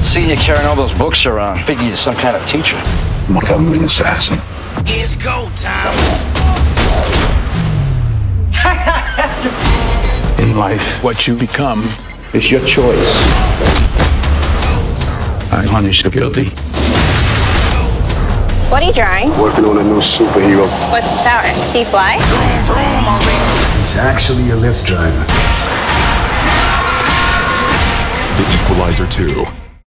Seeing you carrying all those books around, figured you're some kind of teacher. I'm a government assassin. It's go time. In life, what you become is your choice. I punish the guilty. What are you drawing? Working on a new superhero. What's his power? Can he fly? He's actually a Lyft driver. The Equalizer 2.